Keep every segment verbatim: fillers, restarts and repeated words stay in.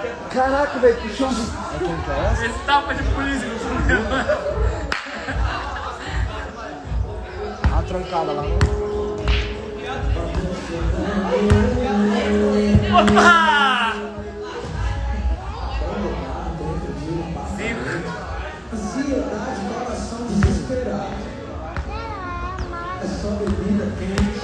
Caraca, velho, que chão. Esse tapa de polícia. A trancada lá. Opa! Cinco. Ansiedade, coração desesperado. É só bebida quente.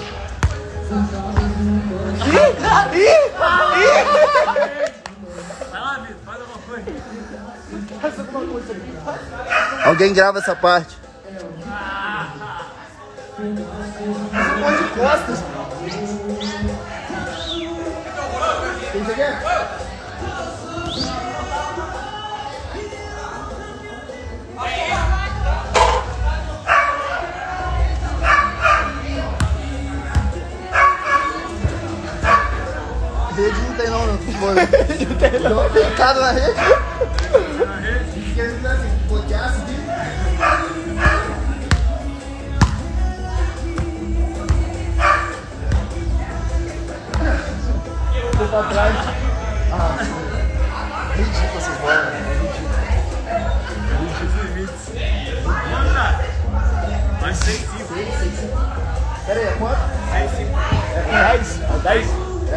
Vai lá, Vitor, faz alguma coisa. Faz alguma coisa aqui. Alguém grava essa parte. Você pode de costas. Tem que ver? Rede não tem não, não. Rede não tem não. Pecado na rede. Na rede. Se quiser assim, bloquear, seguir. Vou pra trás. Ah, ridículo essas bolas, né? Os limites. Manda. Nós seis, cinco. Pera aí, é quanto? Seis, cinco. É dez? É dez?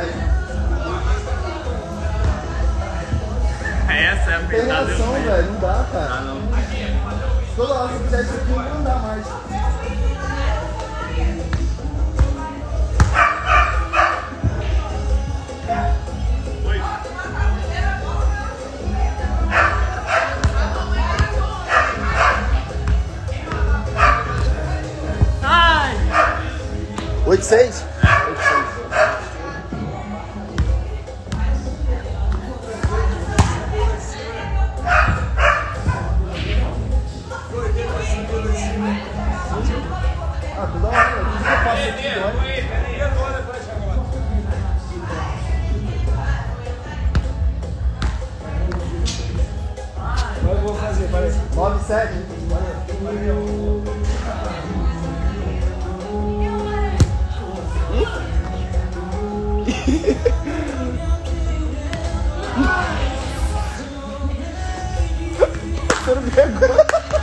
Essa é a Tem pintada. reação, velho. Não dá, cara. Ah, não. Toda hora que você fizer isso aqui, não dá mais. Oi. Ai! oito, seis? Ah, toda hora. O que eu faço aqui agora? Mas eu vou fazer, parece. nove, sete. Você não pegou.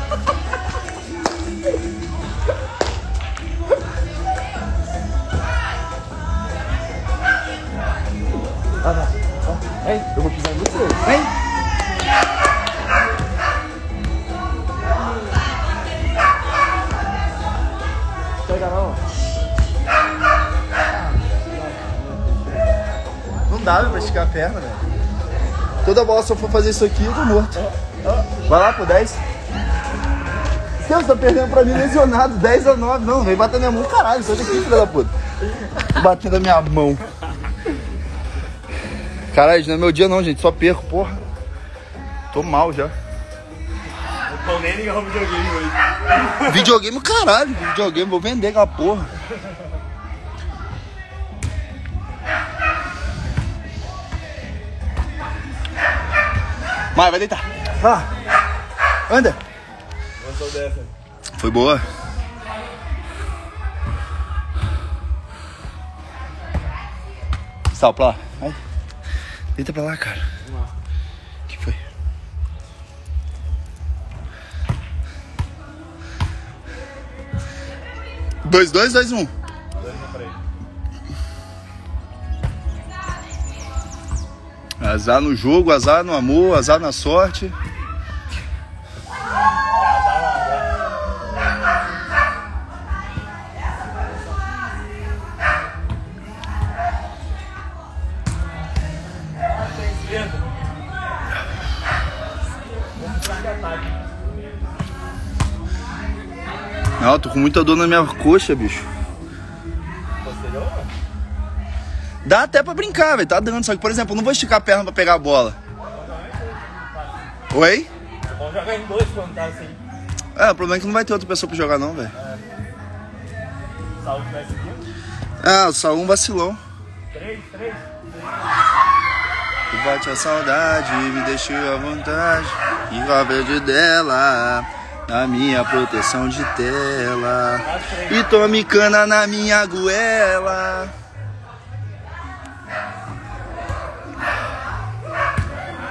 Ah, não. Vem, eu vou pisar em você. Vem. Pega não. Não dá pra esticar a perna, velho. Toda bola, se eu for fazer isso aqui, eu tô morto. Vai lá, pô, dez. Deus, tá perdendo pra mim lesionado. dez a nove. Não, vem bater na minha mão, caralho. Sai daqui, filha da puta. Batendo na minha mão. Caralho, não é meu dia não, gente. Só perco, porra. Tô mal já. Não tô nem ligar o videogame hoje. Videogame, caralho. Videogame, vou vender aquela porra. Vai, vai deitar. Ah, Anda. Gostou dessa? Foi boa. Sal pra lá. Vai. Deita pra lá, cara. O que foi? Dois, dois, dois, um. Azar no jogo, azar no amor, azar na sorte. Não, tô com muita dor na minha coxa, bicho. Dá até pra brincar, velho. Tá dando. Só que, por exemplo, eu não vou esticar a perna pra pegar a bola. Oi? É bom jogar em dois quando tá assim. É, o problema é que não vai ter outra pessoa pra jogar, não, velho. Saúde vai seguindo. Ah, só um vacilão. Três, três. Tu bate a saudade, me deixou à vontade. E a verde dela, na minha proteção de tela. E tome cana na minha goela.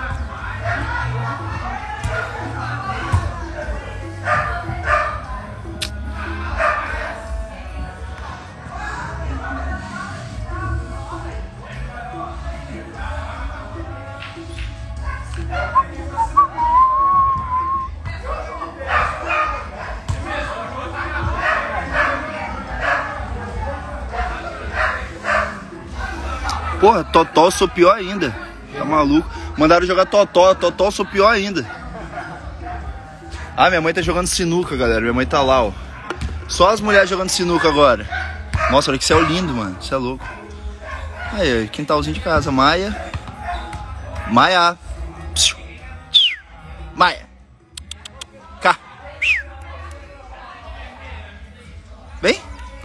Porra, Totó, sou pior ainda. Tá maluco? Mandaram jogar Totó, Totó, sou pior ainda. Ah, minha mãe tá jogando sinuca, galera. Minha mãe tá lá, ó. Só as mulheres jogando sinuca agora. Nossa, olha que céu lindo, mano. Isso é louco. Aí, quintalzinho de casa. Maia. Maia. Maia. Cá. Vem.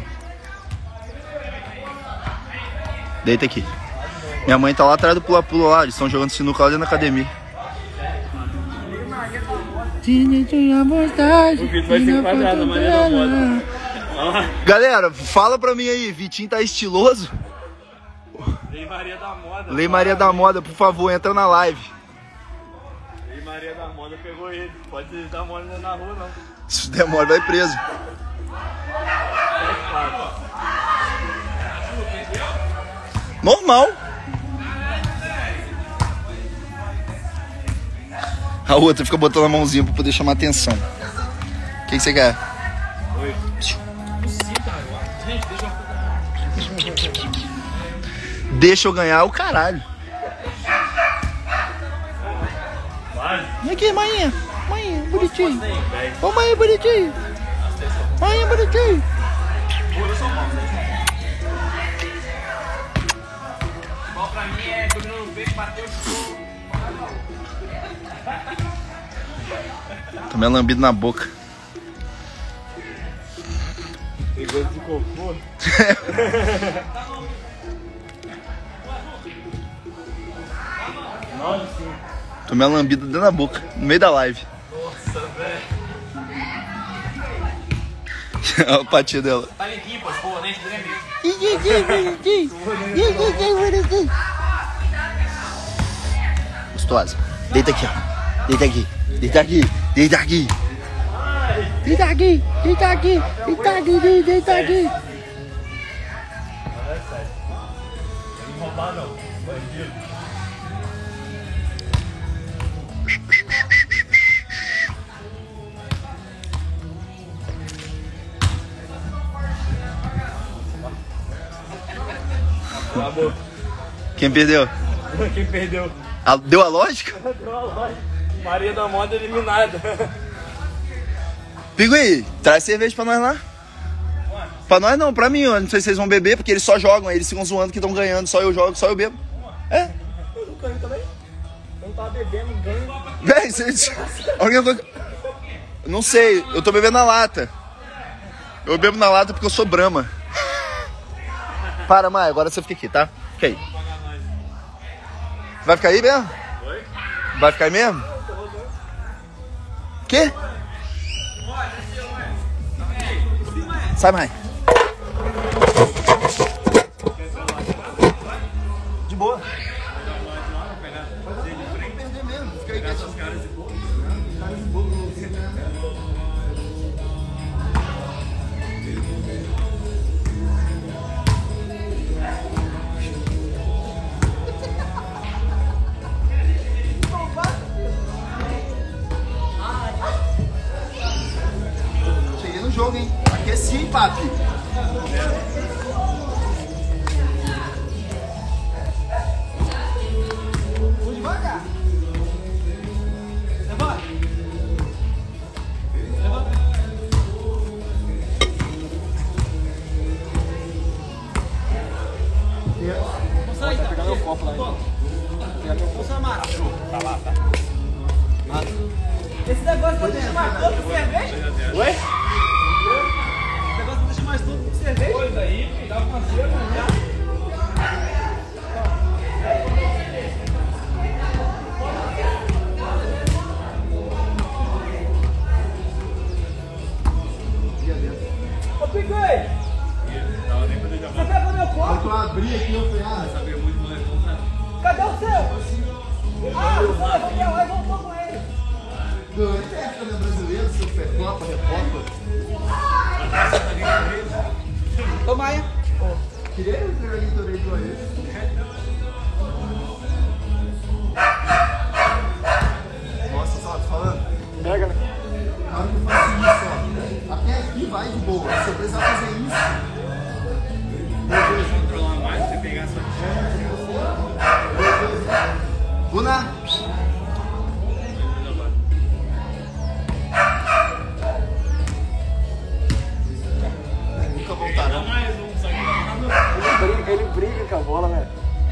Deita aqui. Minha mãe tá lá atrás do pula-pula lá. Eles estão jogando sinuca lá dentro da academia. O Vitor vai se enquadrar na Maria da Moda. Galera, fala pra mim aí, Vitinho tá estiloso? Lei Maria da Moda. Lei Maria da Moda, por favor, entra na live. Lei Maria da Moda pegou ele. Pode dar mole na rua, não. Se demora, vai preso. Normal. A outra fica botando a mãozinha pra poder chamar atenção. O que, que você quer? Oi. Deixa eu ganhar o caralho. Vai. Vem aqui, mainha. Mainha, bonitinho. Ô, mainha, bonitinho. Mainha, bonitinho. Bom pra mim é dominou no peito, bateu o chute. Tomei lambido na boca. Tem gosto de cocô. Nove, sim. Tomei a lambida dentro da boca, no meio da live. Nossa, velho. Olha a patinha dela. Tá limpinho, pô. Pô, nem treme mesmo. Gostosa. Deita aqui, ó. Deita aqui. Deita aqui. Deita aqui. Deita aqui. Deita aqui. Deita aqui. Deita aqui. Não é sério. Não vou roubar, não. Bandido. Acabou. Quem perdeu? Quem perdeu? A- Deu a lógica? Deu a loja. Maria da Moda eliminada. Pigui, traz cerveja pra nós lá. Pra nós não, pra mim. Eu não sei se vocês vão beber, porque eles só jogam. Aí eles ficam zoando que estão ganhando. Só eu jogo, só eu bebo. É. Eu não ganho também. Eu não tava bebendo, ganho. Véi, vocês... A única coisa... Não sei, eu tô bebendo na lata. Eu bebo na lata porque eu sou Brahma. Para, Maia, agora você fica aqui, tá? Fica aí. Vai ficar aí mesmo? Oi? Vai ficar aí mesmo? Quê? Sai, Maia. De boa. Perder mesmo, fica aí quietinho. Cheguei no jogo, hein? Aqueci, papi. Vou devagar. Levanta. Levanta. Vai pegar meu copo lá, hein? Pegar meu copo. Tá lá, tá. Esse negócio pode deixar mais todo com cerveja? Oi? Esse negócio pode deixar mais todo com cerveja? Pois aí, me dá uma cera, né? Ô, Piquet! Você pegou meu copo? Eu abri aqui, eu falei, ah, Cadê o seu? Ah, você levou pra lá e voltou com ele. doido, é época brasileira, seu Copa, repórter. Ô, Maia. Queria o treinador aí do aí. Bruna. Nunca voltaram. Mais um, só que Ele briga, ele briga com a bola, velho.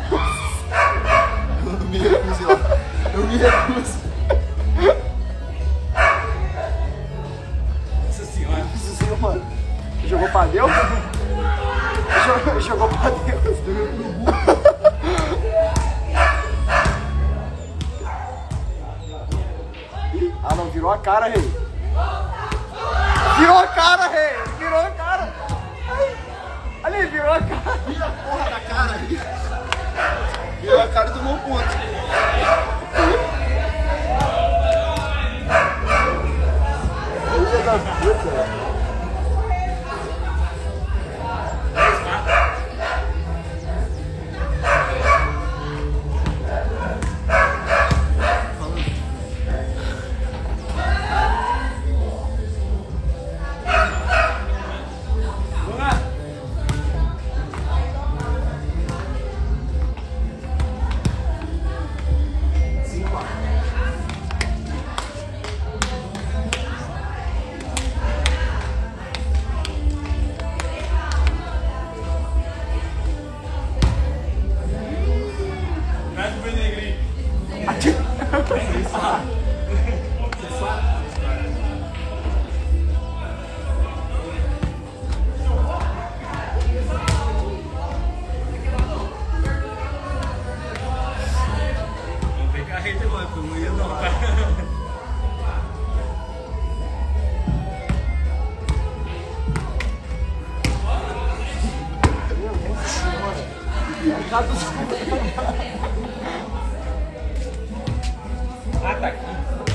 Eu não me recuso lá. Eu me recuso. Nossa senhora. Isso sim, mano. Jogou pra Deus? Jogou, jogou pra Deus. Ah não, virou a cara, rei. Virou a cara, rei. Virou a cara. Ai. Ali, virou a cara. Vira a porra da cara aí. Virou a cara e tomou um ponto. Filha da puta. Traz o Benegrinho. Vamos ver carreta agora, porque eu não ia não, tá? Ah, tá aqui.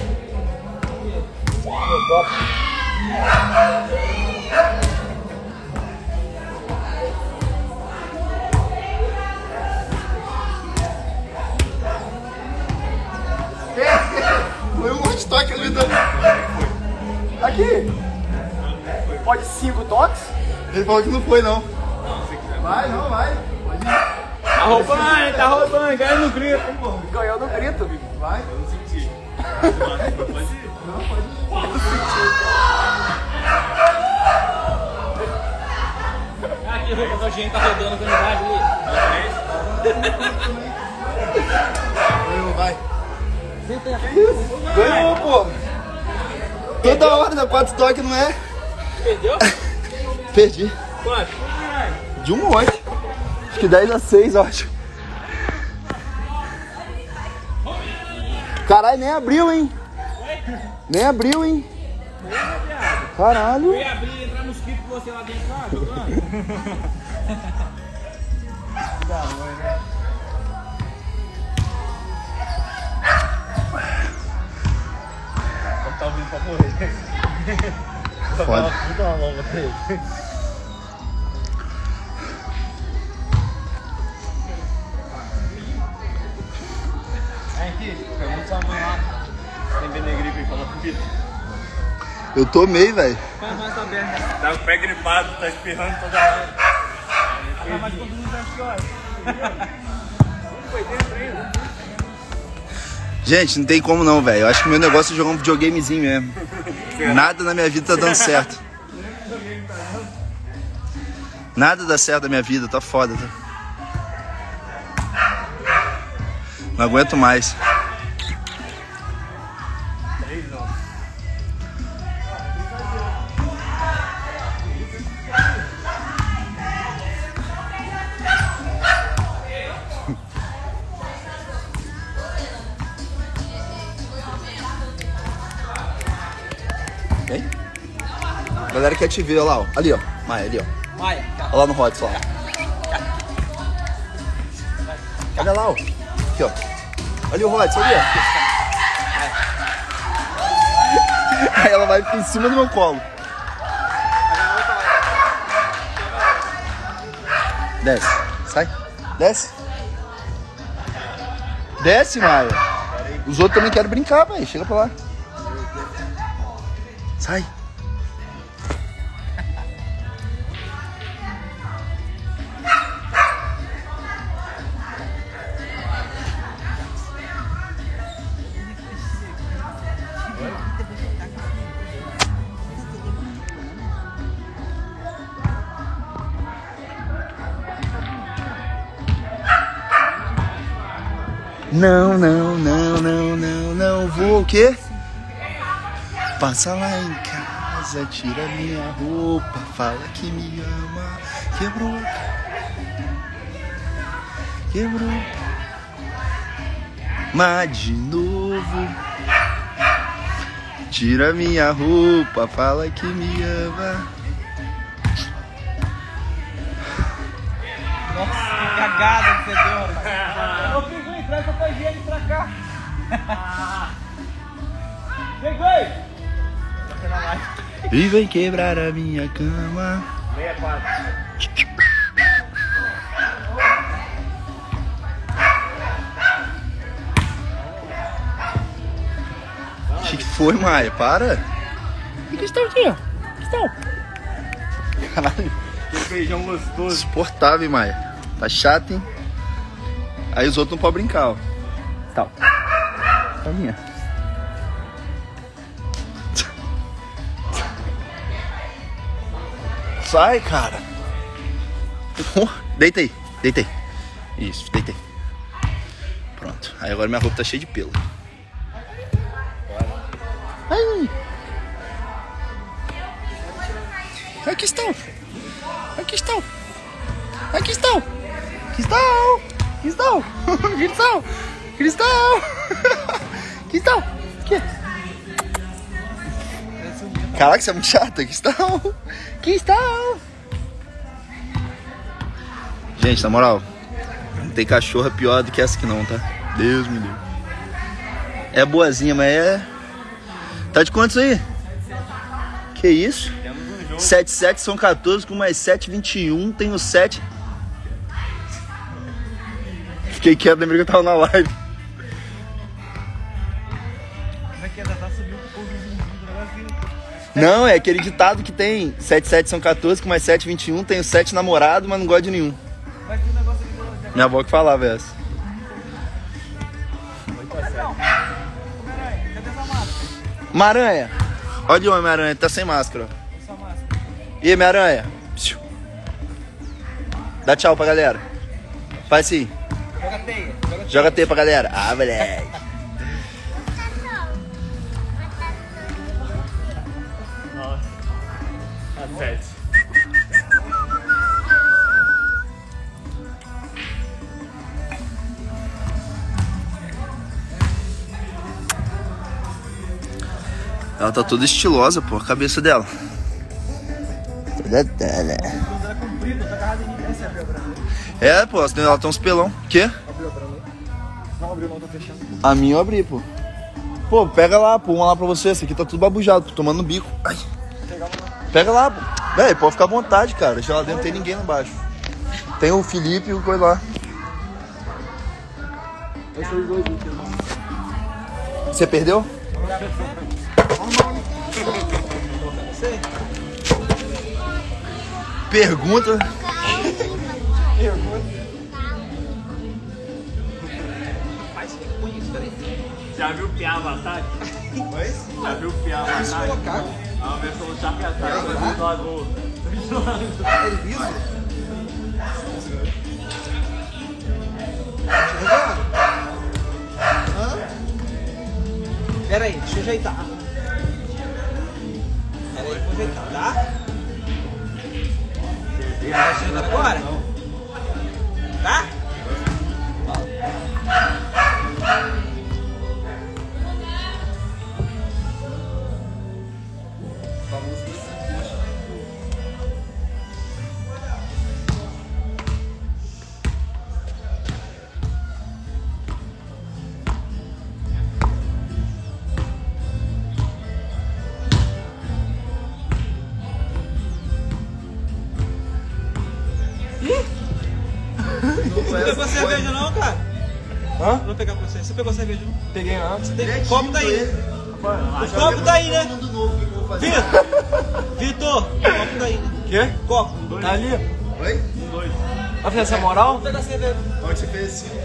Foi um hot toque ali também. Aqui. Pode cinco toques? Ele falou que não foi, não. Não, se quiser. Vai, não, vai. Pode ir. Tá roubando, tá roubando, ganha no grito, hein, pô. Ganhou no grito. Vai. Eu não senti. Pode ir. Não, pode ir. Aqui, o Rogério tá rodando com a unidade ali. Ganhou, vai. Ganhou, pô. Toda hora na quatro toques, não é? Perdeu? Perdi. Quanto? De um monte. Acho que dez a seis, eu acho. Caralho, nem abriu, hein? Nem abriu, hein? Caralho. Eu ia abrir e entrar mosquito com você lá dentro, tá jogando? Tá ouvindo pra morrer. Foda. Puta uma longa pra ele. Vem aqui, pergunta sua mãe lá. Tem Benegripe aí, fala comigo. Eu tomei, velho. Faz mais aberto. Tá com o pé gripado, tá espirrando toda hora. Tá mais todo mundo acha que olha. Foi dentro ainda. Gente, não tem como não, velho. Eu acho que o meu negócio é jogar um videogamezinho mesmo. Nada na minha vida tá dando certo. Nada dá certo na minha vida, tá foda. Tá? Não aguento mais. Três não. Vem. A galera quer te ver, olha lá, ó. Ali, ó. Maia, ali, ó. Maia, tá. Olha lá no Rods, ó. Olha lá, ó. Aqui, ó. Olha o Rods, ali, ó. Aí ela vai em cima do meu colo. Desce. Sai. Desce. Desce, Maia. Os outros também querem brincar, velho. Chega pra lá. Sai. Não, não, não, não, não, não vou o quê? Passa lá em casa, tira minha roupa, fala que me ama. Quebrou. Quebrou. Mas de novo. Tira minha roupa, fala que me ama. Nossa, que cagada que você deu, rapaz. Ô, Pinguim, traz a tua higiene pra cá. Pinguim! E vem quebrar a minha cama. Meia quadra. O que, que foi, Maia? Para! Que questão aqui, ó? Questão. Caralho. Que beijão gostoso. Insuportável, hein, Maia? Tá chato, hein? Aí os outros não podem brincar, ó. Tal. Tá minha. Sai, cara. Deita aí, deita aí. Isso, deitei. Pronto. Aí agora minha roupa tá cheia de pelo. Ai. Aqui estão. Aqui estão. Aqui estão. Aqui estão. Aqui estão. Aqui estão. Aqui estão. Aqui estão. Aqui. Caraca, você é muito chato. Aqui estão. Aqui estão. Gente, na moral, não tem cachorra pior do que essa aqui não, tá? Deus me livre. É boazinha, mas é... Tá de quantos aí? Que isso? Temos um jogo. sete sete são quatorze, com mais sete, vinte e um. Tem o sete. Fiquei quieto, lembrei que eu tava na live. Isso aqui ainda tá subindo um pouco do negócio. Não, é aquele ditado que tem sete sete são quatorze, com mais sete, vinte e um. Tem o sete namorado, mas não gosto de nenhum. Mas tem um negócio aqui do... Minha avó que falava essa. Cadê essa máscara? Maranha. Olha o Homem-Aranha, tá sem máscara. Ó. Essa máscara. E aí, Homem-Aranha? Psiu. Dá tchau pra galera. Faz assim. Joga teia. Joga teia. Joga teia pra galera. Ah, moleque. Nossa. A sete. Ela tá toda estilosa, pô, a cabeça dela. Toda tela. Quando ela é comprida, tá agarrada em mim. Essa é a Bia Branca. É, pô, ela tem uns pelão. Quê? Abriu a Branca. Não abriu, não, tá fechando. A minha eu abri, pô. Pô, pega lá, pô, uma lá pra você. Essa aqui tá tudo babujado, pô, tomando no bico. Ai. Pega lá, pô. Véi, pode ficar à vontade, cara. Já lá dentro não tem ninguém lá embaixo. Tem o Felipe e o coisa lá. Esses dois aqui, irmão. Você perdeu? Pergunta. Já viu o Piá Avatar? Oi? Já viu o Piá Avatar? Colocar? A versão do Shark Attack, do Vídeo Lagoa. Ele liso? Pera aí, deixa eu ajeitar. Pera aí, vou ajeitar, tá? Tá ajeitando agora? Tá? Não pegou cerveja não, cara? Hã? Não vou pegar pra você. Você pegou cerveja não? Peguei antes. Tem copo tá aí. O copo tá aí, né? Vitor! Vitor! O copo tá aí, né? Quê? Copo. Tá ali? Oi? Vai fazer essa moral? Vou pegar cerveja. Onde você fez assim?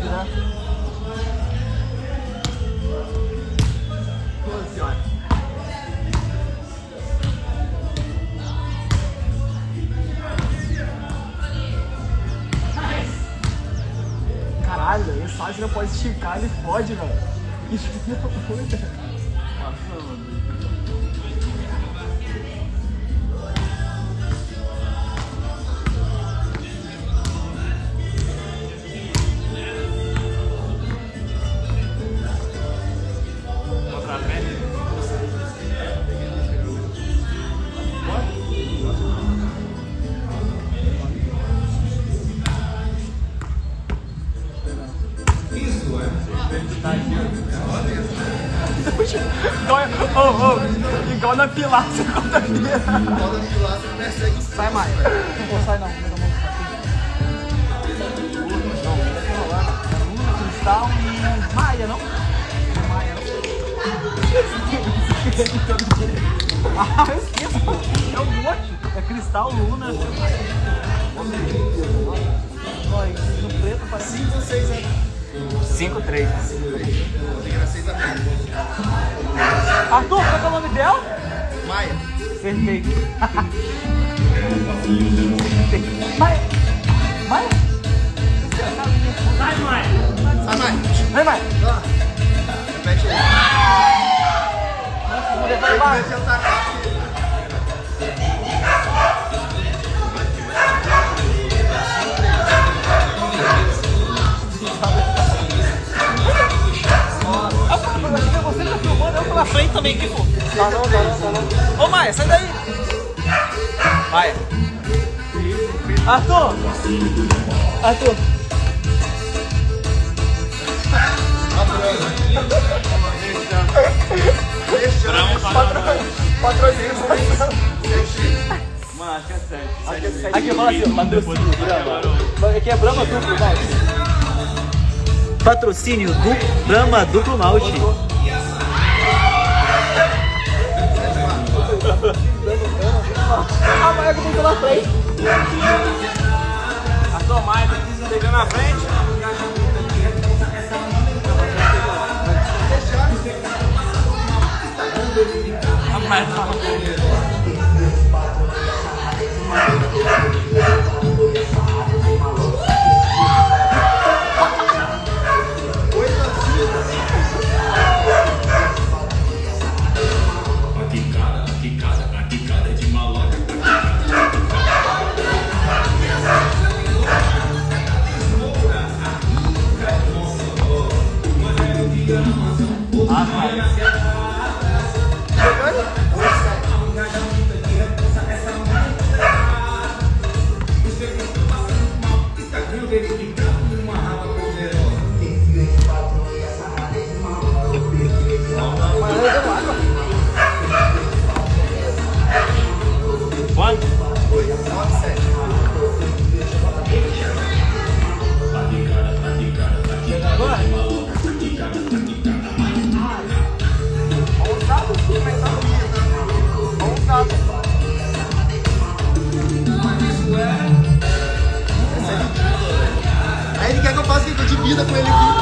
Caralho, esse site não pode assistir esticar, ele fode, velho. Isso que é coisa. Nossa, mano. Oh, oh, igual na pilastra contra a minha. Igual na pilastra, não persegue. Sai mais. Não sai não. Cristal e Maia, não? Maia, não? Ah, eu esqueço. É um monte. É Cristal, Luna. Olha, no preto parece. cinco ou seis anos. cinco, três. Tem que era seis anos. Arthur, qual é o nome dela? Maia. Perfeito. Maia. Maia? Vai, Maia. Vai, Maia. Vai, Maia. Ó. Repete aí. Vamos levar lá. Ele vai atacar aqui. Você tá filmando, eu tô na frente também aqui, pô. Tá não, tá não, tá não. Ô, Maia, sai daí. Maia. Arthur. Arthur. Patrocínio. Mano, acho que é sete. Aqui, fala assim, patrocínio, Brahma. Aqui é Brahma duplo malte. Patrocínio do Brahma duplo malte. A Maia que botou na frente. A sua Maia pegando na frente. A Maia tá na frente. Aí ele quer que eu faça de vida com ele aqui.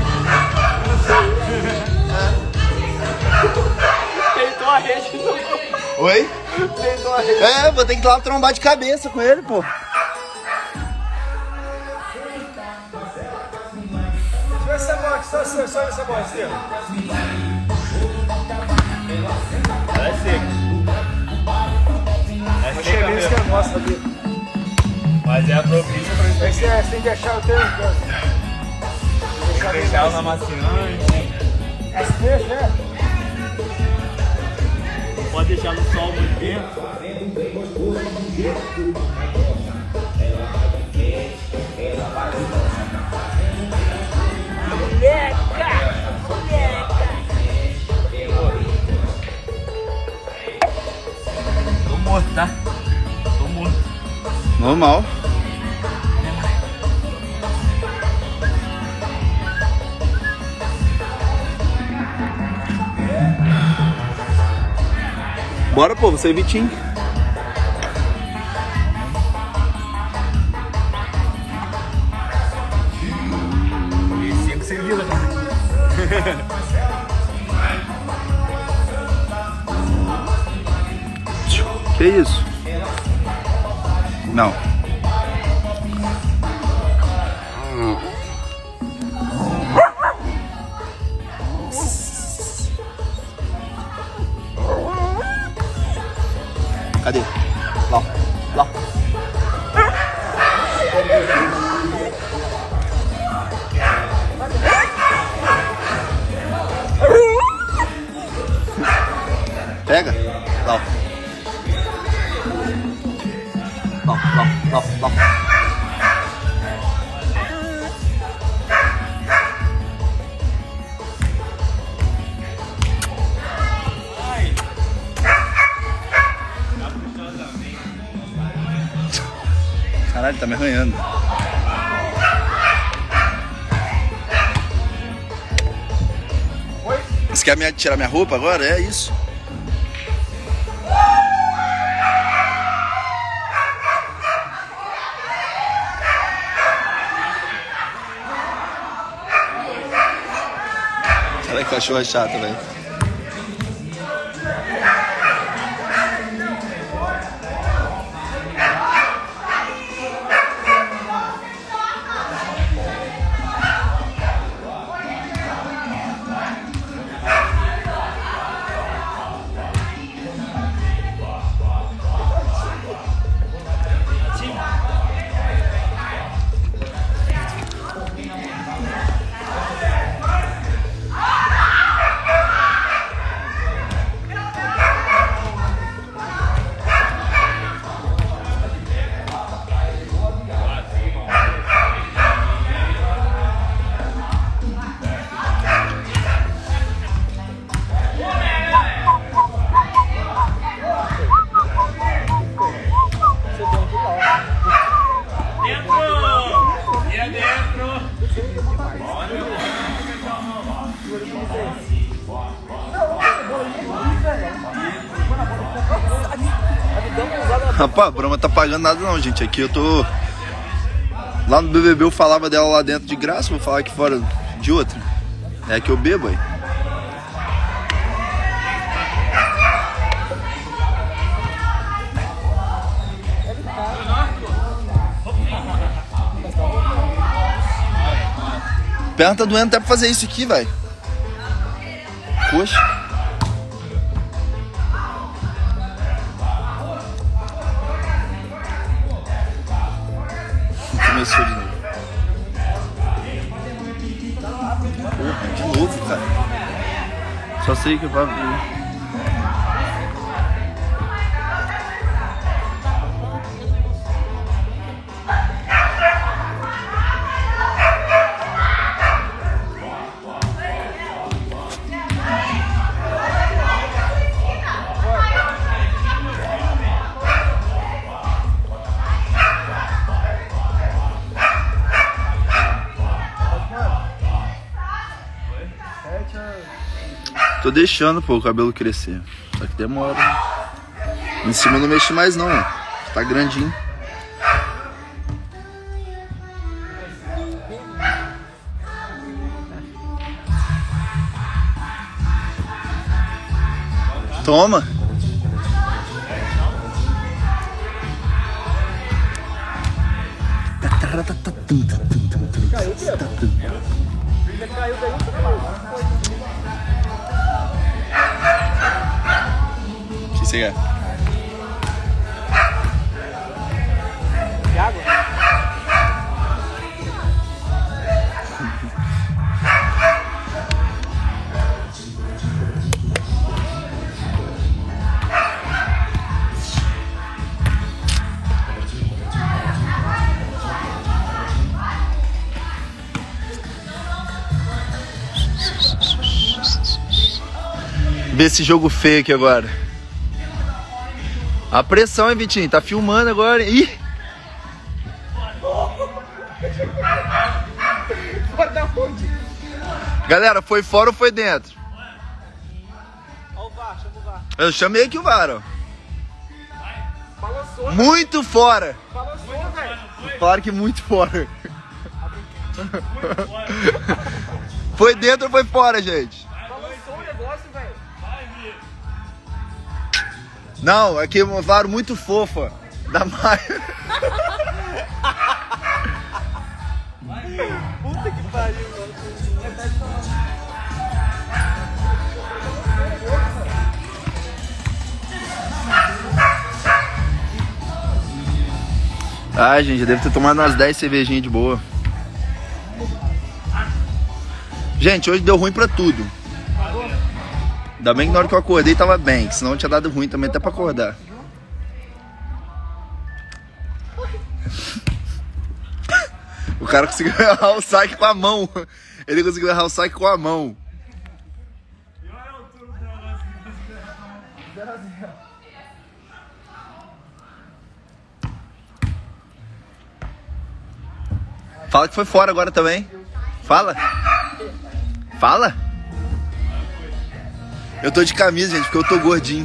Tentou a rede. Oi? Tentou a rede. É, vou ter que ir lá trombar de cabeça com ele, pô. Só essa bola, só, só, só essa bola, Estevam. Ela é seca. É seca mesmo. Que eu gosto, sabia? Mas é a propícia pra isso. É que você tem que achar o teu. Tem que deixar ela na maciante. S P, é? Pode deixar no sol muito tempo. Moleca! Moleca! Tô morto, tá? Tô morto. Normal. Bora, pô, você e Vitinho. E cinco sem vida, cara. Que isso? Não. Cadê? Lá, lá. Pega. Lá. Lá, lá, lá, lá. Caralho, tá me arranhando. Você quer me tirar minha roupa agora? É isso. Olha que cachorro chato, velho. Rapaz, a Brahma tá pagando nada não, gente. Aqui eu tô... Lá no B B B eu falava dela lá dentro de graça, vou falar aqui fora de outra. É que eu bebo aí. Perna tá doendo até pra fazer isso aqui, velho. Coxa. Começou de novo. Porra, de novo, cara. Só sei que vai vir. Tô deixando, pô, o cabelo crescer. Só que demora. Em cima eu não mexi mais não, ó. Tá grandinho. Toma. Caiu daí. O que você quer? De água? Vê esse jogo feio aqui agora. A pressão, hein, Vitinho? Tá filmando agora. Ih! Galera, foi fora ou foi dentro? Olha o V A R, chama o V A R. Eu chamei aqui o V A R, ó. Balançou. Muito fora! Balançou, velho. Claro que muito fora. Foi dentro ou foi fora, gente? Balançou o negócio, velho. Não, aqui é um V A R muito fofa. Da Maia. Puta que pariu, mano. Ai, gente, eu devo ter tomado umas dez cervejinhas de boa. Gente, hoje deu ruim pra tudo. Ainda bem que na hora que eu acordei tava bem, que senão tinha dado ruim também até pra acordar. O cara conseguiu errar o saque com a mão. Ele conseguiu errar o saque com a mão. Fala que foi fora agora também. Fala. Fala. Eu tô de camisa, gente, porque eu tô gordinho.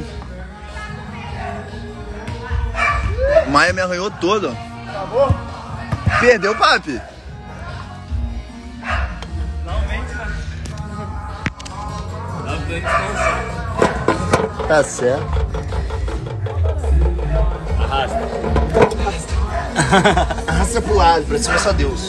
Maia me arranhou todo, ó. Acabou? Perdeu, papi? Não, mente, né? Dá pra descansar. Tá certo. Arrasta. Arrasta pro lado, pra cima só Deus.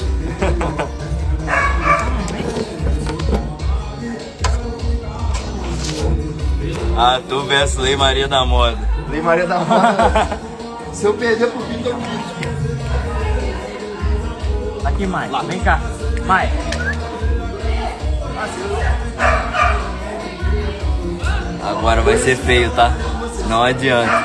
Ah, tu versus Lei Maria da Moda. Lei Maria da Moda. Se eu perder pro Vitor, eu quito. Aqui, Mai. Vem cá. Mai. Agora vai ser feio, tá? Não adianta.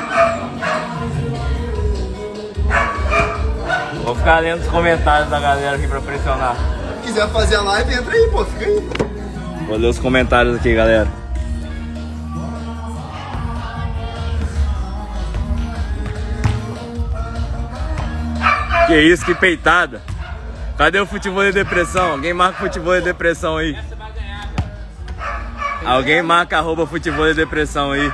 Vou ficar lendo os comentários da galera aqui pra pressionar. Se quiser fazer a live, entra aí, pô. Fica aí. Vou ler os comentários aqui, galera. Que isso, que peitada. Cadê o futebol de depressão? Alguém marca futebol de depressão aí. Alguém marca arroba futebol de depressão aí.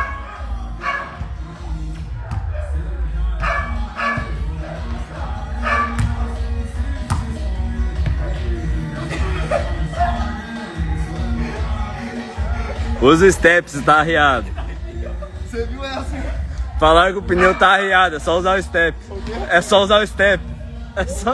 Usa o step se tá arriado. Você viu essa? Falaram que o pneu tá arriado, é só usar o step. É só usar o step. É só...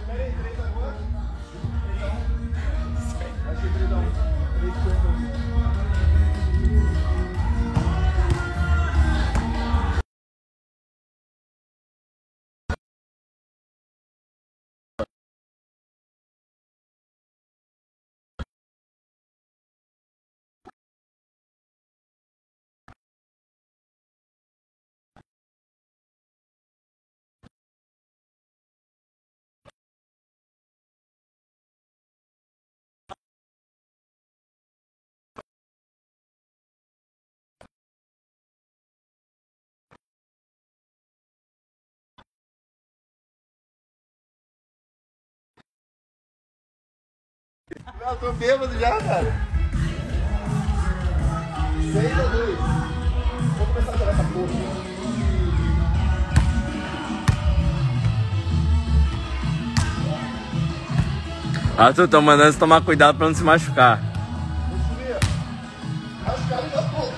Eu tô bêbado já, cara. seis a dois. Vou começar a jogar essa porra. Arthur, tô mandando você tomar cuidado pra não se machucar. Machucar daqui a pouco.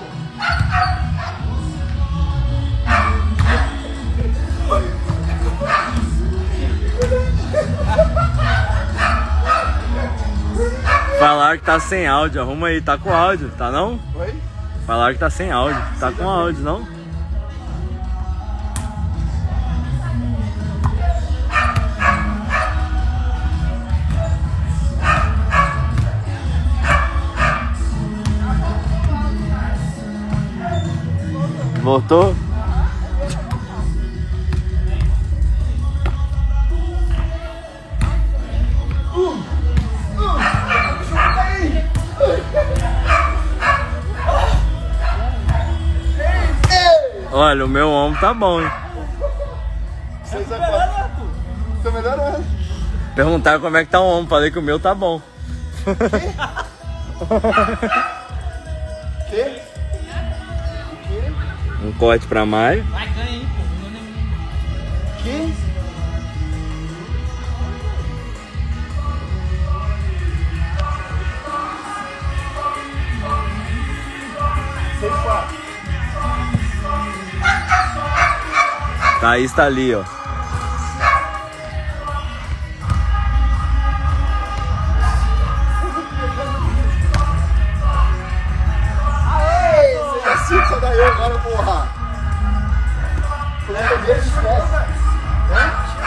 Falaram que tá sem áudio, arruma aí, tá com áudio, tá não? Oi? Falaram que tá sem áudio, tá com áudio, não? Voltou? Olha, o meu ombro tá bom, hein? seis a quatro. Tô melhorando. Perguntaram como é que tá o ombro, falei que o meu tá bom. Quê? Um corte pra Maio. Vai, ganha aí, pô. Que? seis a quatro. Thaís tá ali, ó. Aê! Você é assim, daí agora, porra! Como é que eu vejo? Esquece. Hã?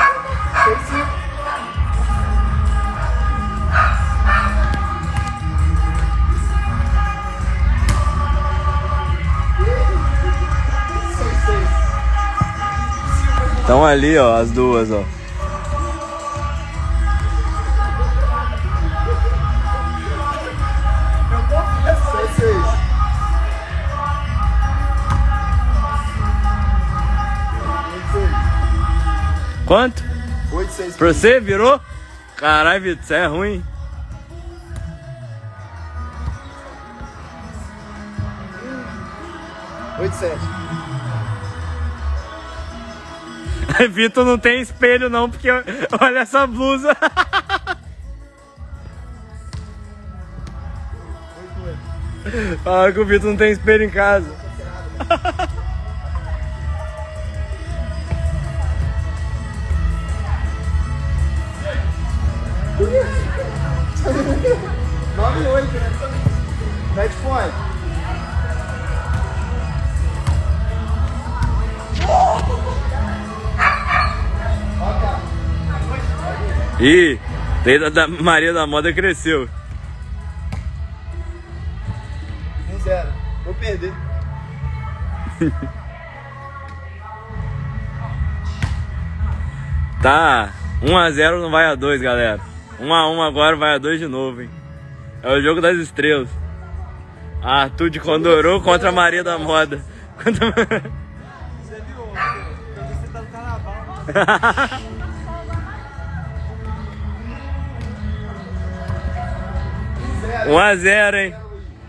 Estão ali, ó, as duas, ó. Quanto? oito, seis. Pra você, virou? Caralho, Vitor, isso é ruim. oito, sete. Vitor não tem espelho não, porque olha essa blusa. Fala que o Vitor não tem espelho em casa. nove e oito, né? Mete fone. Ih, desde da Maria da Moda cresceu. um zero. Vou perder. Tá, um a zero não vai a dois, galera. um a um agora vai a dois de novo, hein. É o jogo das estrelas. Arthur de Condorô contra a Maria da Moda. Contra... Você viu? Você tá no carnaval. um a zero, hein.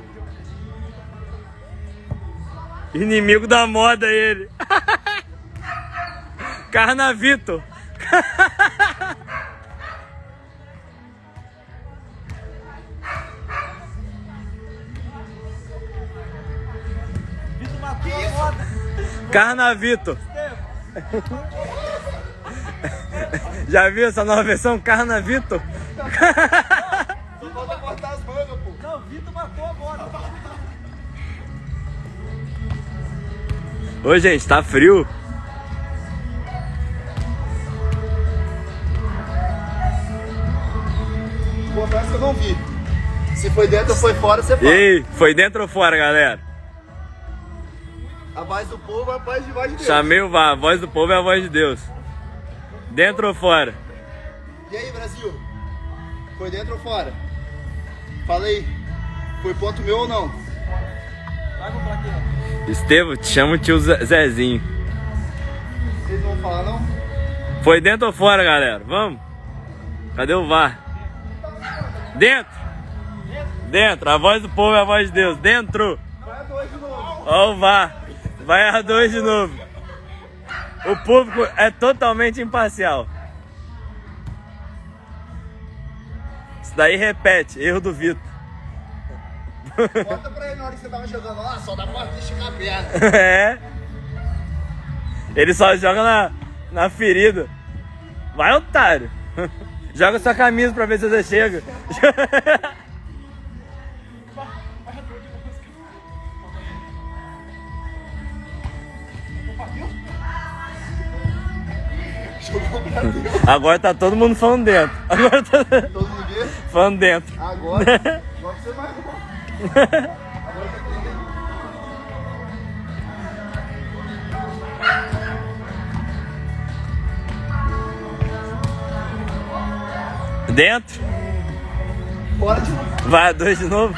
Inimigo da moda ele. Carnavito. Vitor matou a moda. Carnavito. Já viu essa nova versão? Carnavito? Só falta cortar as mangas, pô. Não, Vitor matou a moda. Ô, gente, tá frio. Confesso que eu não vi. Se foi dentro ou foi fora, você fala. Ei, foi dentro ou fora, galera? A voz do povo é a voz de voz de Deus. Chamei o V A R, a voz do povo é a voz de Deus. Dentro ou fora? E aí, Brasil? Foi dentro ou fora? Fala aí. Foi ponto meu ou não? Vai pro plaquinha. Estevam, te chamo o tio Ze- Zezinho. Vocês não vão falar, não? Foi dentro ou fora, galera? Vamos? Cadê o V A R? Dentro! Dentro, a voz do povo é a voz de Deus. Dentro! Vai a dois de novo. Ó o V A R. Vai a dois de novo. O público é totalmente imparcial. Isso daí repete, erro do Vitor. Bota pra ele na hora que você tava jogando lá, só dá pra esticar a perna. É. Ele só joga na, na ferida. Vai, otário. Joga sua camisa pra ver se você chega. Agora tá todo mundo falando dentro. Agora tá Todo mundo vê? falando dentro. Agora, agora você vai. Agora tá Dentro. Bora de novo. Vai a dois de novo.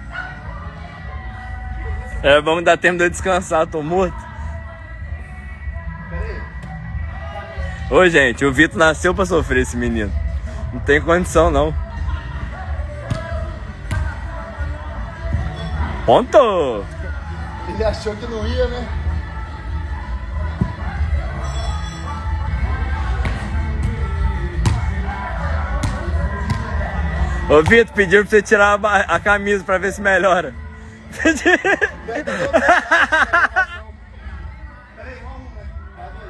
É, vamos dar tempo de eu descansar, tô morto. Pera aí. Ô, gente, o Vitor nasceu pra sofrer, esse menino. Não tem condição, não. Ponto! Ele achou que não ia, né? Ô, Vitor, pediu pra você tirar a, ba- a camisa pra ver se melhora. Pera aí, vamos, né? Vai, dois.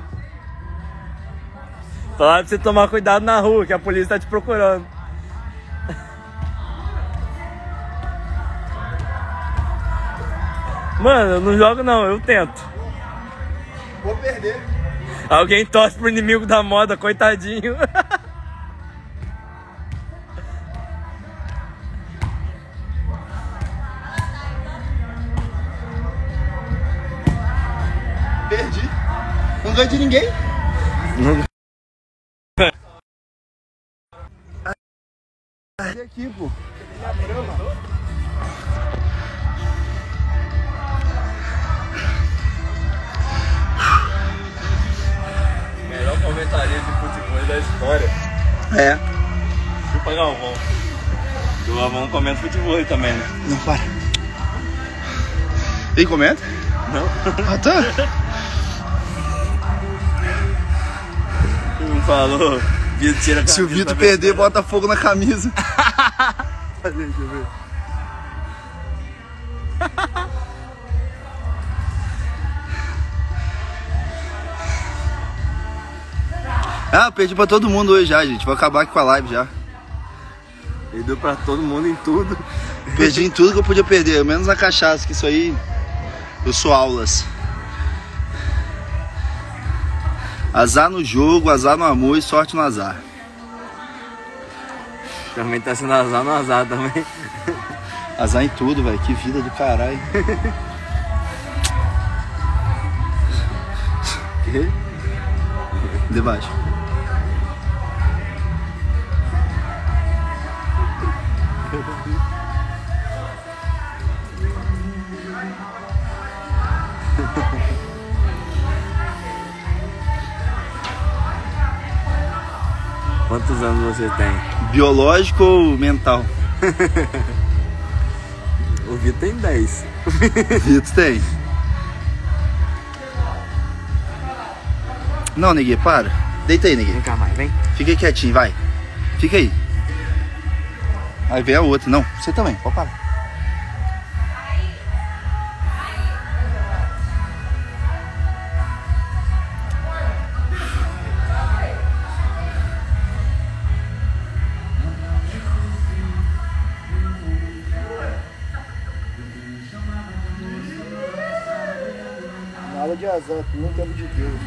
Falaram pra você tomar cuidado na rua, que a polícia tá te procurando. Mano, eu não jogo não, eu tento. Vou perder. Alguém torce pro inimigo da moda, coitadinho. Perdi. Não ganhei de ninguém. Cadê aqui, pô? Melhor comentarista de futebol da história. É. Chupa Galvão. O Galvão comenta futebol também, né? Não, para. Ele comenta? Não. Ah, tá. Não falou. Vitor tira a camisa. Se o Vitor pra perder, ver. bota fogo na camisa. Deixa eu ver. Ah, perdi pra todo mundo hoje já, gente. Vou acabar aqui com a live já. Ele deu pra todo mundo em tudo. Perdi em tudo que eu podia perder, menos na cachaça, que isso aí eu sou aulas. Azar no jogo, azar no amor e sorte no azar. Também tá sendo azar no azar também. Azar em tudo, velho. Que vida do caralho. Debaixo. Quantos anos você tem? Biológico ou mental? O Vitor tem dez. Vitor tem. Não, neguinho, para. Deita aí, neguinho. Vem cá, mais, vem. Fica aí quietinho, vai. Fica aí. Aí vem a outra. Não, você também, pode parar. Nada de azar, tudo no tempo de Deus.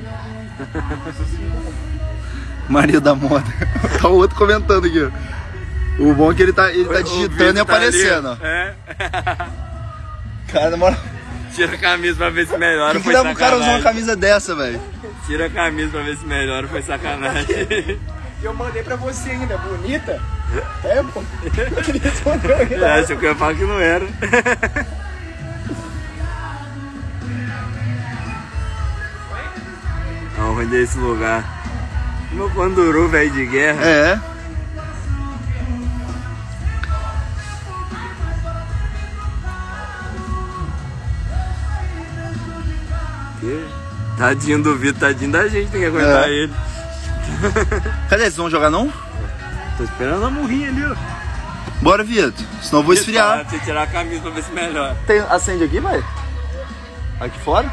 Maria da moda. Tá o outro comentando aqui, ó. O bom é que ele tá, ele tá digitando e aparecendo, ó. É. Cara, na moral. Tira a camisa pra ver se melhora. O que, que foi leva o cara a usar uma sacanagem. camisa dessa, velho? Tira a camisa pra ver se melhora, foi sacanagem. Eu mandei pra você ainda, bonita? É, pô. Ele respondeu É, ainda. achou que eu ia falar que não era. Vamos vender esse lugar. Meu Panduru, velho de guerra. É. Que? Tadinho do Vitor, tadinho da gente, tem que aguentar É. ele. Cadê? Vocês vão jogar não? Tô esperando a murrinha ali, ó. Bora, Vitor. Senão eu vou esfriar. Pra você tirar a camisa pra ver se melhora. Tem, acende aqui, vai? Aqui fora?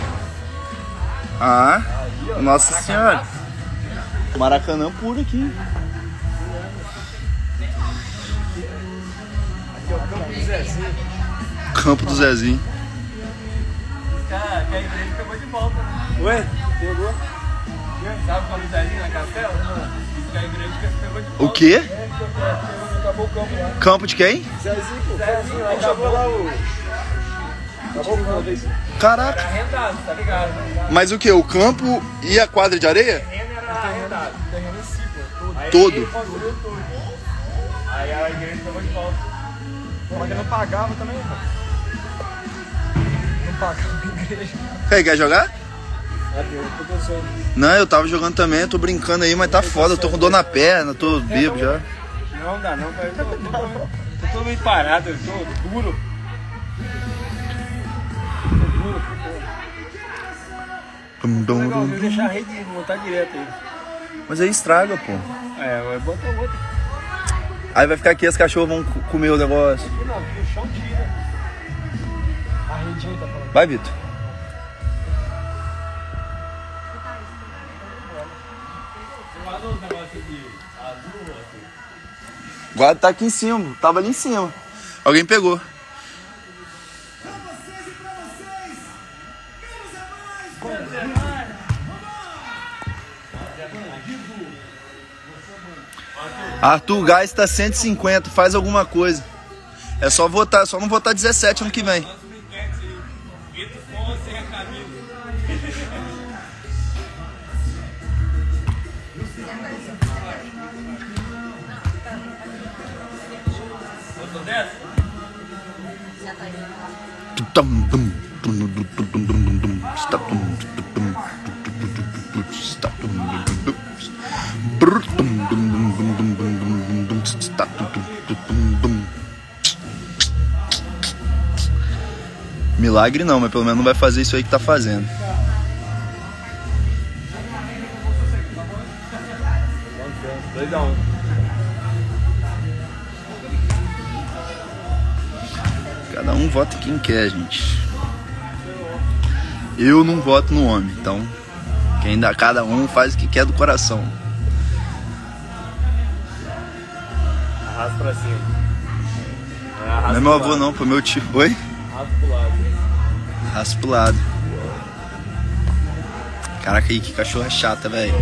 Ah, nossa senhora. Maracanã puro aqui. Campo do Zezinho. Cara, que a igreja pegou de volta, né? Ué? Pegou. Sabe quando o Zezinho na Castela? Diz que a igreja pegou de volta. O quê? Acabou o campo lá. Campo de quem? Zezinho, pô. Zezinho, acabou lá o... Acabou o campo. Caraca. Era arrendado, tá ligado? Mas o quê? O campo e a quadra de areia? O terreno era arrendado. O terreno em si, pô. Aí Todo. ele construiu tudo. Aí a igreja pegou de volta. Pô, mas ele não pagava também, pô. Não pagava a igreja. Quer, quer jogar? Cadê? Eu tô pensando. Não, eu tava jogando também, eu tô brincando aí, mas tá foda. Eu tô com dor na perna, tô bêbado já. Não dá não, cara. Eu tô, tô, tô todo meio parado, eu tô duro. Legal, eu deixar a rede montar direto aí. Mas aí estraga, pô. É, vai botar outra. Aí vai ficar aqui, as cachorras vão co- comer o negócio. Aqui não, aqui o chão tira. A redinha tá falando. Vai, Vitor. Guarda os negócios aqui azul, assim. Guarda tá aqui em cima, tava ali em cima. Alguém pegou. Arthur, o gás tá cento e cinquenta, faz alguma coisa. É só votar, só não votar dezessete ano que vem. Vitor com ou sem a camisa? Gostou dessa? Milagre não, mas pelo menos não vai fazer isso aí que tá fazendo. dois a um. Cada um vota quem quer, gente. Eu não voto no homem, então quem dá, cada um faz o que quer do coração. Arrasta pra cima. Não é meu avô não, foi meu tio. Oi? Arrasta pro lado. Arrasta pro lado. Caraca aí, que cachorra chata, velho.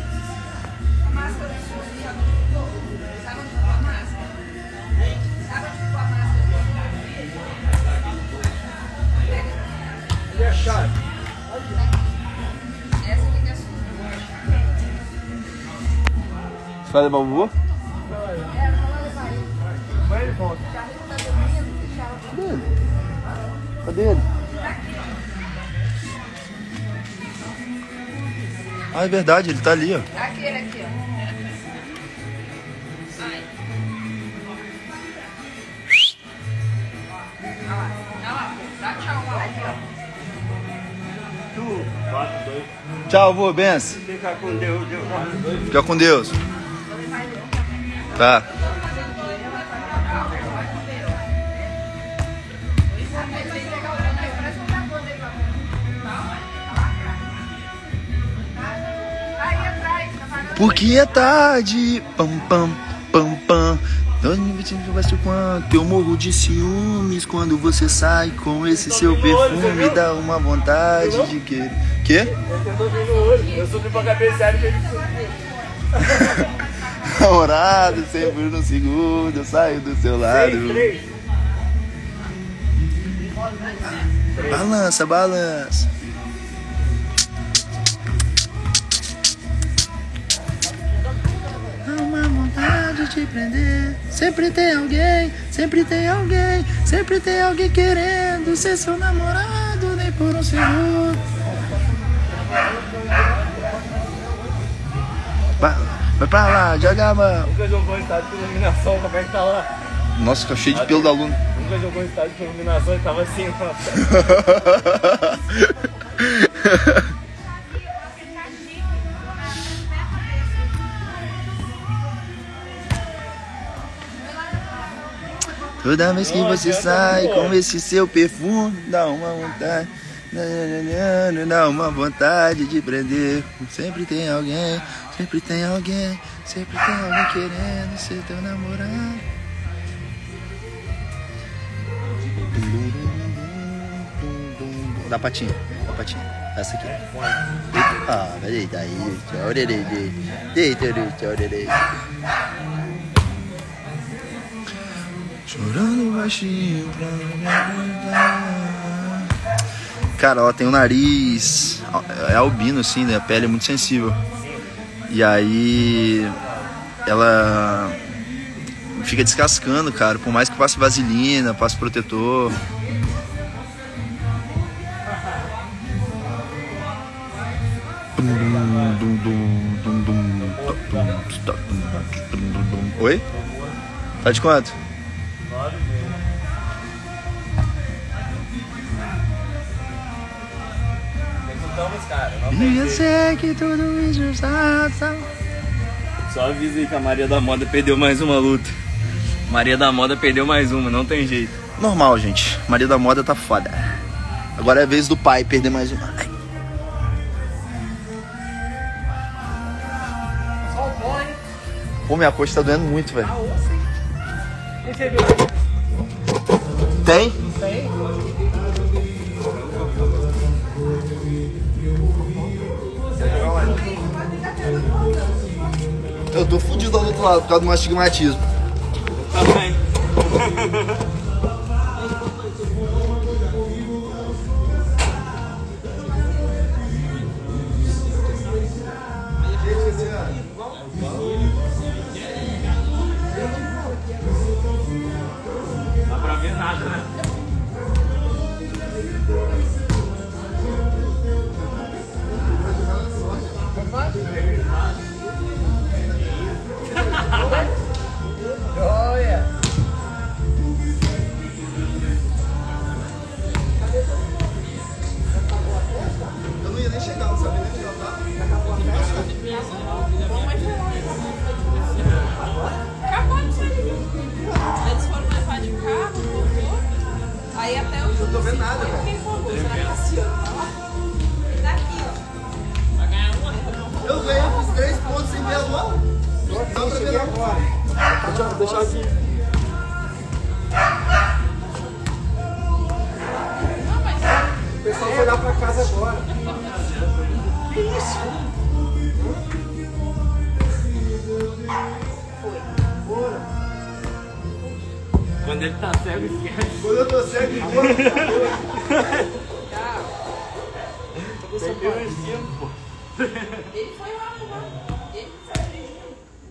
Você vai levar o vovô? Cadê ele? Cadê ele? Ah, é verdade, ele tá ali, ó. Aquele aqui, ó. Vai. Olha lá, olha lá, dá tchau lá. Aqui, ó. quatro, dois. Tchau, vô, benção. Fica com Deus, Deus. Fica com Deus. Tá. Porque é tarde, pam pam, pam pam. dois mil e vinte e cinco vai ser quanto? Eu morro de ciúmes quando você sai com esse seu perfume. Dá uma vontade de querer. Quê? Eu tô vendo o olho. Eu subi pra cabecear e ele subiu. Namorado, sempre no segundo, eu saio do seu lado. Três, três. Balança, balança. Dá uma vontade de prender. Sempre tem alguém, sempre tem alguém, sempre tem alguém querendo ser seu namorado, nem por um segundo. Vai, vai pra lá, joga a mão. Nunca jogou estádio de iluminação, como é que tá lá? Nossa, tá cheio de pelo da luna. Nunca jogou estádio de iluminação e tava assim, ó. Toda vez que você sai com esse seu perfume, dá uma vontade, dá uma vontade de prender. Sempre tem alguém, sempre tem alguém, sempre tem alguém querendo ser teu namorado. Dá patinha, dá patinha. Essa aqui. Ah, vai deitar aí. Tchau, orelê, deita, tchau, orelê. Chorando baixinho pra não me aguentar. Cara, ela tem um nariz. É albino, assim, né? A pele é muito sensível. E aí. Ela. Fica descascando, cara. Por mais que passe vaselina, passe protetor. Oi? Tá de quanto? E eu sei que tudo isso está... Só avisa aí que a Maria da Moda perdeu mais uma luta. Maria da Moda perdeu mais uma, não tem jeito. Normal, gente. Maria da Moda tá foda. Agora é a vez do pai perder mais uma. Ai. Pô, minha coxa tá doendo muito, velho. Tem? Tem. Eu tô fudido lá do outro lado por causa do astigmatismo. Também. nada, velho. Quem for gol? Será que Cassiano? Daqui, ó. Vai ganhar uma? Eu ganhei os três pontos sem ver a bola. Não pra ver agora. Deixa eu deixar aqui. Não, mas... O pessoal foi lá pra casa agora. Que isso? Quando ele tá cego, esquece. Quando eu tô cego, eu vou. Ele foi lá, lá. Ele foi dirigindo.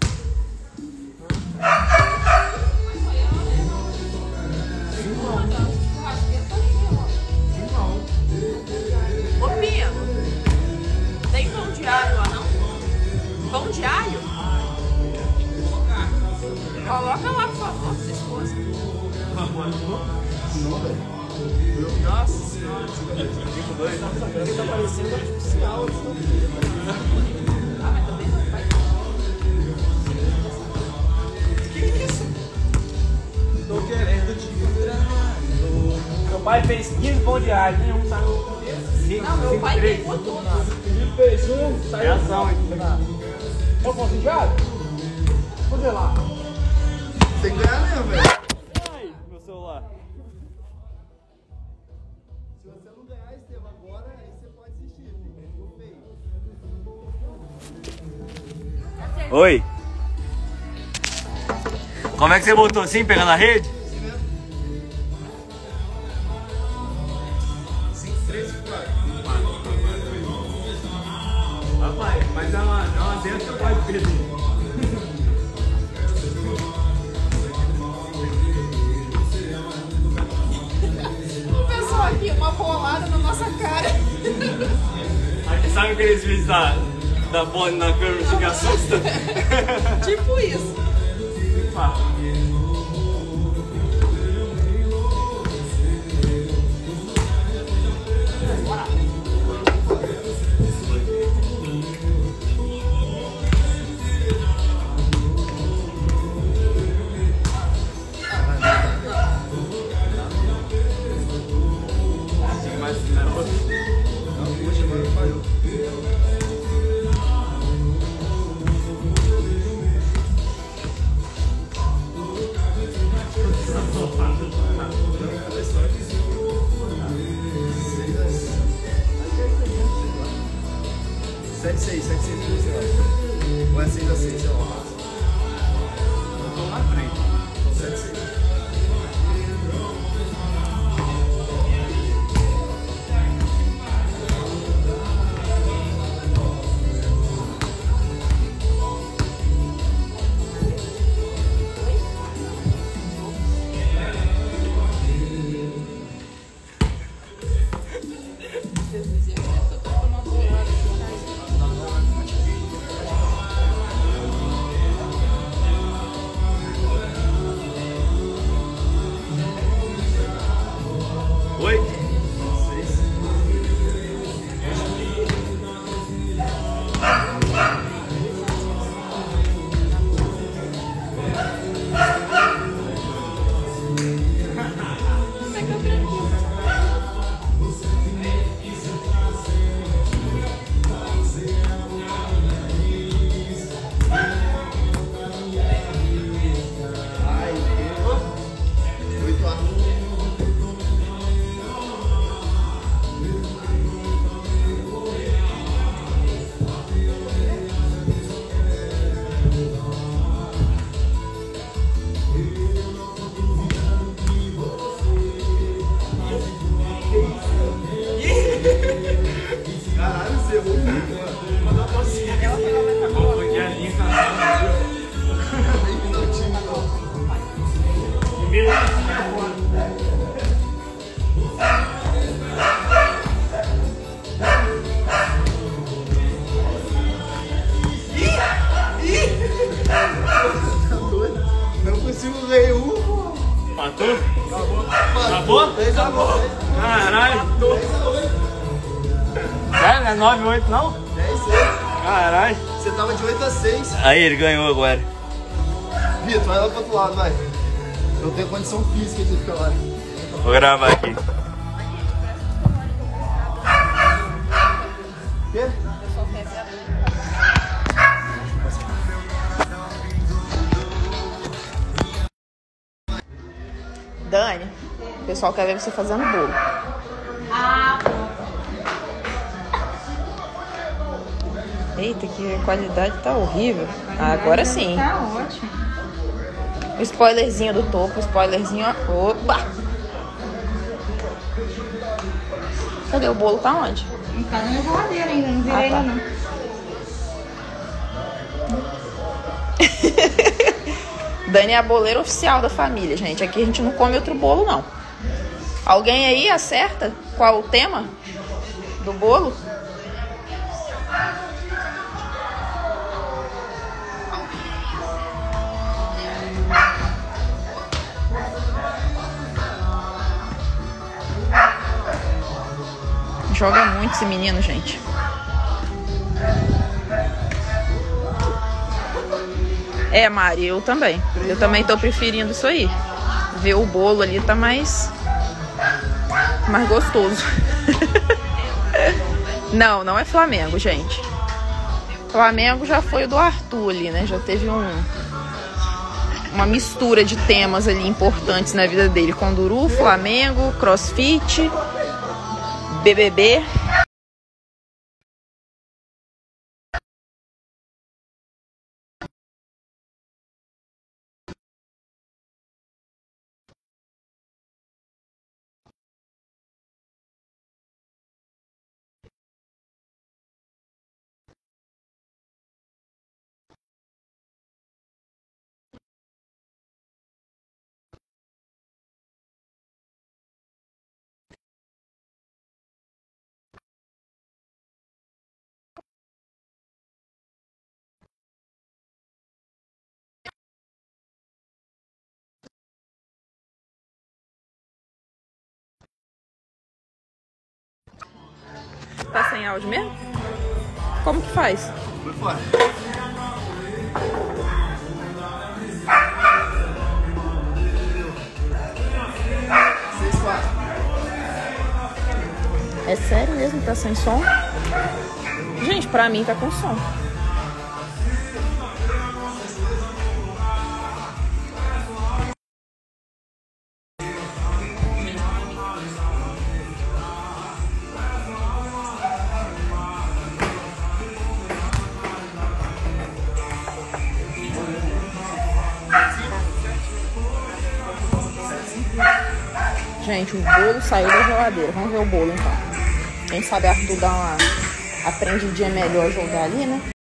Mas foi ela, né? Ô, Pia, tem pão de alho lá, não? Pão de alho? Coloca lá, por favor, sua esposa. Nossa senhora. Ele tá parecendo artificial. Ah, mas também não vai. Que isso? Tô querendo te encontrar. Meu pai fez quinze pão de alho, nenhum saiu. Não, meu pai pegou todos. Ele fez um, saiu ação aqui. Ô, pãozinho de alho? Vamos ver lá. Tem que ganhar mesmo, velho. Ai, meu celular. Se você não ganhar, Estevam, agora, aí você pode desistir, filho. Ficou feio. Oi. Como é que você botou assim, pegando a rede? Assim mesmo. cinco, três, quatro. Rapaz, mas é uma, é uma dentro que eu pode perder. O pessoal aqui, uma bolada na nossa cara. Aqui, sabe aqueles vídeos da, da bola na câmera que assusta? Tipo isso. Poxa, agora falhou. sete, seis, sete, seis, sei lá. Ou é seis a seis, sei lá. Eu tô na frente. sete, seis. Oi? Ai, oito a um. Caralho, você errou muito, mano. Confundi a linha com a sala. Nem que não tinha, não. Vira assim agora. Tá doido? Não consigo ganhar um, pô. Matou? Acabou? dez a nove. Caralho. Sério, não é nove oito não? dez a seis. Caralho. Você tava de oito a seis. Aí, ele ganhou agora. Vitor, vai lá pro outro lado, vai. Eu tenho condição física de ficar lá. Vou gravar aqui. pessoal quer ver você fazendo bolo. Ah, Eita, que a qualidade tá horrível. Ah, agora sim. tá ótimo. O spoilerzinho do topo, o spoilerzinho, ó. Opa! Cadê o bolo? Tá onde? Tá na geladeira ainda, não virei Ah, tá. ainda não. Dani é a boleira oficial da família, gente. Aqui a gente não come outro bolo, não. Alguém aí acerta qual o tema do bolo? Joga muito esse menino, gente. É, Mari, eu também. Eu também tô preferindo isso aí. Ver o bolo ali tá mais... mais gostoso. Não, não é Flamengo, gente. Flamengo já foi o do Arthur ali, né? Já teve um... uma mistura de temas ali importantes na vida dele. Conduru, Flamengo, CrossFit... B B B. Tá sem áudio mesmo? Como que faz? Foi fora. Seis, quatro. É sério mesmo que tá sem som? Gente, pra mim tá com som. Gente, o bolo saiu da geladeira. Vamos ver o bolo então. Quem sabe Arthur dá uma aprendidinha melhor a jogar ali, né?